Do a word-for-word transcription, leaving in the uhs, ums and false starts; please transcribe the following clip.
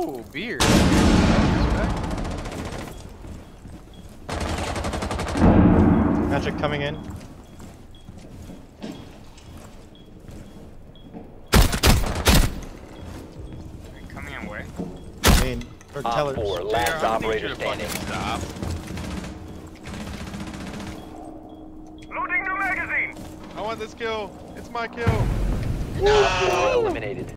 Ooh, beer. Magic coming in. Coming in where? I mean, or Op tellers. four, J R, last I'm gonna need you operator to standing. fucking stop. Loading new magazine. I want this kill. It's my kill. Op four eliminated.